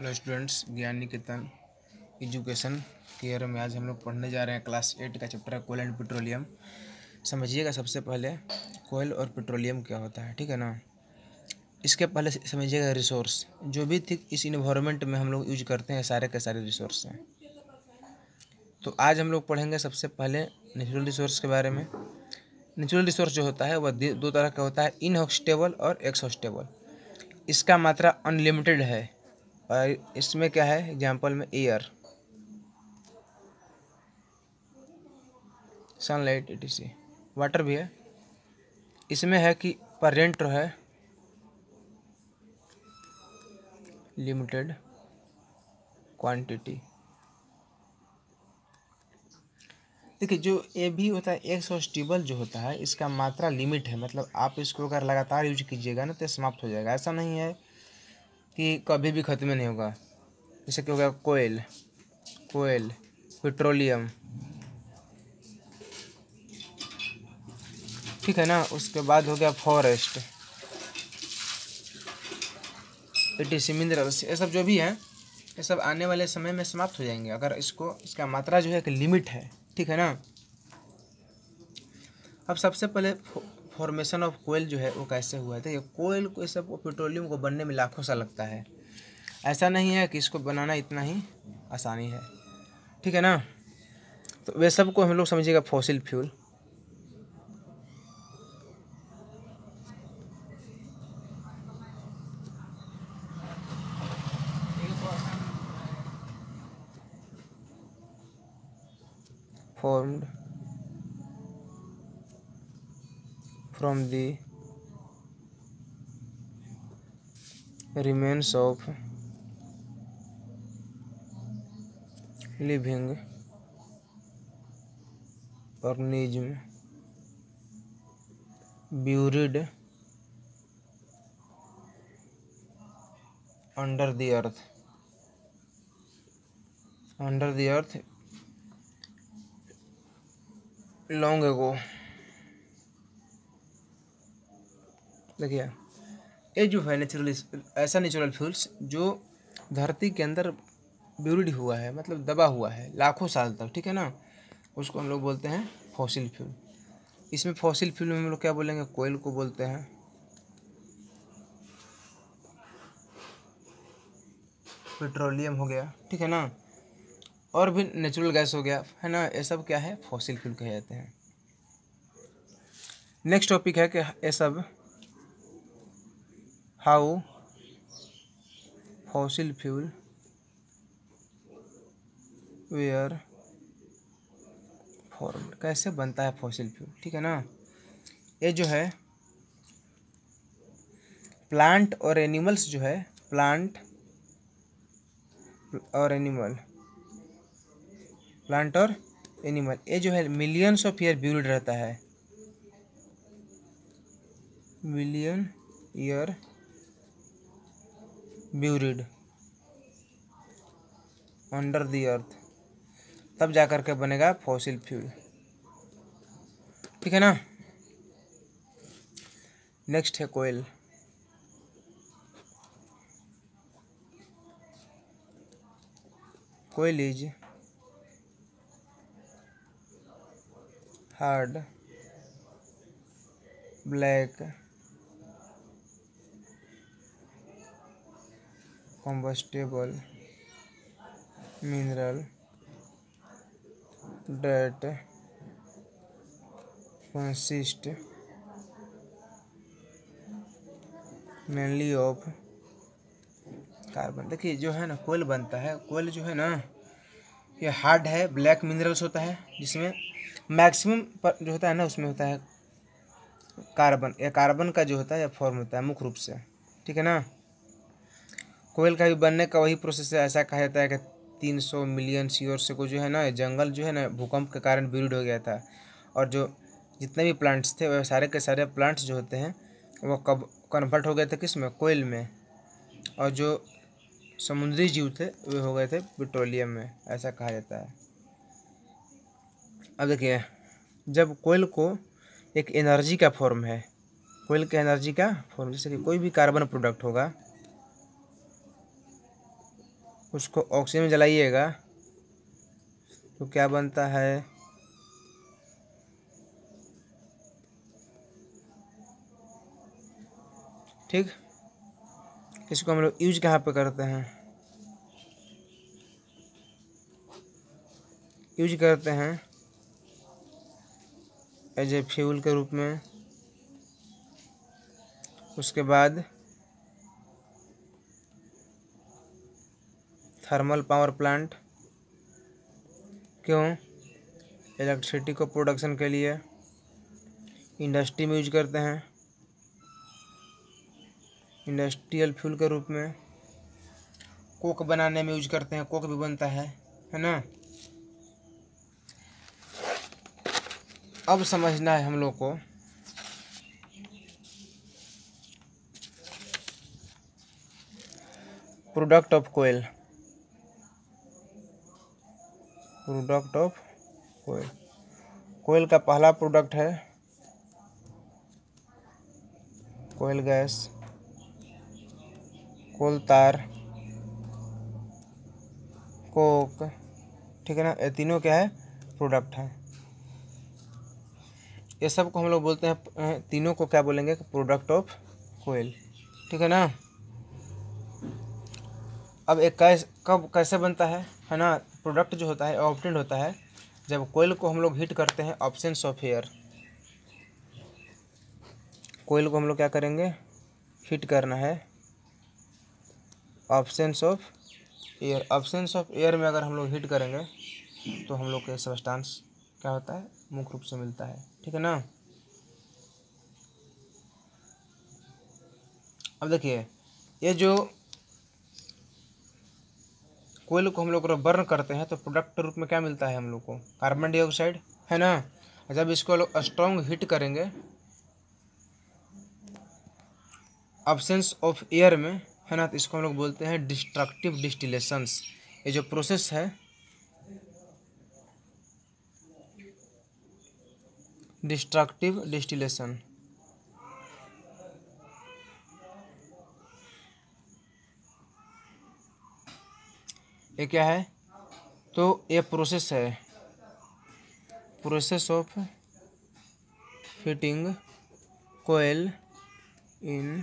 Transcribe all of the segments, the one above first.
Hello students, ज्ञान निकेतन education care में आज हम लोग पढ़ने जा रहे हैं क्लास 8 का चैप्टर है कोयल एंड पेट्रोलियम। समझिएगा सबसे पहले कोयल और पेट्रोलियम क्या होता है, ठीक है ना। इसके पहले समझिएगा रिसोर्स जो भी थी इस इन्वायरमेंट में हम लोग यूज करते हैं, सारे के सारे रिसोर्स हैं। तो आज हम लोग पढ़ेंगे सबसे पहले नेचुरल रिसोर्स के बारे में। नेचुरल रिसोर्स जो होता है वह दो तरह का होता है, इनहॉस्टेबल और एक्सहॉस्टेबल। इसका मात्रा अनलिमिटेड है और इसमें क्या है, एग्जाम्पल में एयर, सनलाइट etc। वाटर भी है। इसमें है कि पर रेंट है लिमिटेड क्वांटिटी। देखिए जो ये भी होता है एक्सहॉस्टेबल जो होता है, इसका मात्रा लिमिट है, मतलब आप इसको अगर लगातार यूज कीजिएगा ना तो समाप्त हो जाएगा। ऐसा नहीं है कि कभी भी ख़त्म नहीं होगा। जैसे कि हो गया कोयल पेट्रोलियम, ठीक है ना। उसके बाद हो गया फॉरेस्ट etc मिनरल्स, ये सब जो भी है ये सब आने वाले समय में समाप्त हो जाएंगे अगर इसका मात्रा जो है कि लिमिट है, ठीक है ना। अब सबसे पहले फॉर्मेशन ऑफ कोयल जो है वो कैसे हुआ है। देखिए कोयल को ये सब पेट्रोलियम को बनने में लाखों साल लगता है। ऐसा नहीं है कि इसको बनाना इतना ही आसानी है, ठीक है ना। तो वे सब को हम लोग समझिएगा fossil fuel. formed from the remains of living organism buried under the earth long ago। देखिए ये जो है नेचुरल फ्यूल्स जो धरती के अंदर ब्यूरिड हुआ है, मतलब दबा हुआ है लाखों साल तक, ठीक है ना, उसको हम लोग बोलते हैं फॉसिल फ्यूल। इसमें फॉसिल फ्यूल में हम लोग क्या बोलेंगे, कोयल को बोलते हैं, पेट्रोलियम हो गया, ठीक है ना, और भी नेचुरल गैस हो गया, है ना। ये सब क्या है, फॉसिल फ्यूल कहे जाते हैं। नेक्स्ट टॉपिक है कि ये सब how fossil fuel were form, कैसे बनता है फॉसिल फ्यूल, ठीक है ना। ये जो है प्लांट और एनिमल्स जो है, प्लांट और एनिमल ये जो है मिलियंस ऑफ ईयर ब्यूरिड रहता है, million year buried under the earth, तब जा कर के बनेगा फॉसिल फ्यूल, ठीक है ना। नेक्स्ट है coal. Coal is hard black combustible mineral that consist mainly of carbon. देखिए जो है ना कोयल बनता है, कोयल जो है ना ये हार्ड है, ब्लैक मिनरल्स होता है, जिसमें मैक्सिमम जो होता है ना उसमें होता है कार्बन। या कार्बन का जो होता है या फॉर्म होता है मुख्य रूप से, ठीक है ना। कोयल का भी बनने का वही प्रोसेस है। ऐसा कहा जाता है कि 300 मिलियन ईयर से को जो है ना जंगल जो है ना भूकंप के कारण ब्यूरिड हो गया था, और जो जितने भी प्लांट्स थे वह सारे के सारे प्लांट्स जो होते हैं वो कब कन्वर्ट हो गए थे, किस में, कोयल में, और जो समुद्री जीव थे वे हो गए थे पेट्रोलियम में, ऐसा कहा जाता है। अब देखिए जब कोयल को एक एनर्जी का फॉर्म है, कोयल के एनर्जी का फॉर्म, जैसे कि कोई भी कार्बन प्रोडक्ट होगा, उसको ऑक्सीजन में जलाइएगा तो क्या बनता है, ठीक। इसको हम लोग यूज कहाँ पे करते हैं, यूज करते हैं एज ए फ्यूल के रूप में। उसके बाद थर्मल पावर प्लांट, क्यों, इलेक्ट्रिसिटी को प्रोडक्शन के लिए। इंडस्ट्री में यूज करते हैं इंडस्ट्रियल फ्यूल के रूप में। कोक बनाने में यूज करते हैं, कोक भी बनता है ना। अब समझना है हम लोग को product of coal, product of coal. Coal का पहला प्रोडक्ट है कोयल गैस, कोल तार, कोक, ठीक है ना। ये तीनों क्या है, प्रोडक्ट है। ये सब को हम लोग बोलते हैं, तीनों को क्या बोलेंगे, प्रोडक्ट ऑफ कोयल, ठीक है ना। अब एक कब कैसे बनता है ना। प्रोडक्ट जो होता है ऑब्टेंड होता है जब कोयल को हम लोग हीट करते हैं ऑब्सेंस ऑफ एयर। कोयल को हम लोग क्या करेंगे, हीट करना है absence of air. Absence of air में अगर हम लोग हीट करेंगे तो हम लोग को सब्सटेंस क्या होता है, मुख्य रूप से मिलता है, ठीक है ना। अब देखिए, ये जो कोयल को हम लोग बर्न करते हैं तो प्रोडक्ट के रूप में क्या मिलता है हम लोग को, कार्बन डाइऑक्साइड, है ना। जब इसको लोग स्ट्रॉन्ग हीट करेंगे अब्सेंस ऑफ एयर में, है ना, तो इसको हम लोग बोलते हैं डिस्ट्रक्टिव डिस्टिलेशंस। ये जो प्रोसेस है डिस्ट्रक्टिव डिस्टिलेशन, ये क्या है, तो ये प्रोसेस है, process of fitting coal in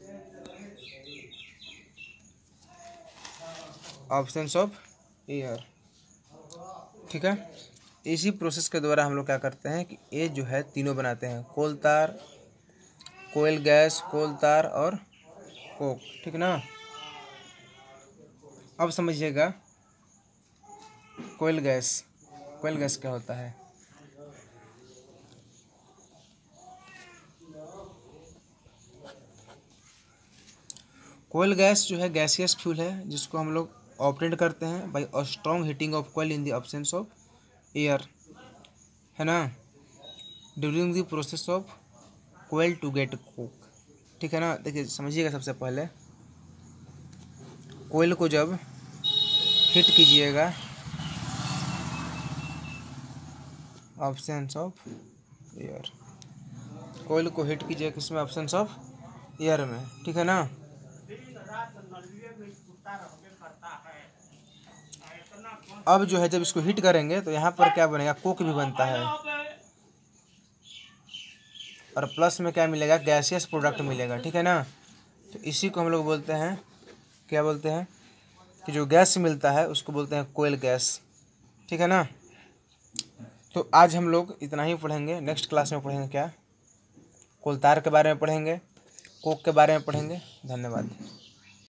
absence of air, ठीक है। इसी प्रोसेस के द्वारा हम लोग क्या करते हैं कि ये जो है तीनों बनाते हैं, कोल तार, कोयल गैस, कोल तार और कोक, ठीक ना। अब समझिएगा कोयल गैस, कोयल गैस क्या होता है। कोयल गैस जो है गैसियस फ्यूल है जिसको हम लोग ऑपरेट करते हैं by strong heating of coal in the absence of air, है ना, during the process of coal to get coke, ठीक है ना। देखिए समझिएगा, सबसे पहले कोयल को जब हीट कीजिएगा ऑब्सेंस ऑफ एयर, कोयल को हीट कीजिएगा किसमें, ऑब्सेंस ऑफ एयर में, ठीक है ना। अब जो है जब इसको हीट करेंगे तो यहाँ पर क्या बनेगा, कोक भी बनता है और प्लस में क्या मिलेगा, गैसियस प्रोडक्ट मिलेगा, ठीक है ना। तो इसी को हम लोग बोलते हैं, क्या बोलते हैं, कि जो गैस मिलता है उसको बोलते हैं कोयल गैस, ठीक है ना। तो आज हम लोग इतना ही पढ़ेंगे। नेक्स्ट क्लास में पढ़ेंगे क्या, कोल तार के बारे में पढ़ेंगे, कोक के बारे में पढ़ेंगे। धन्यवाद।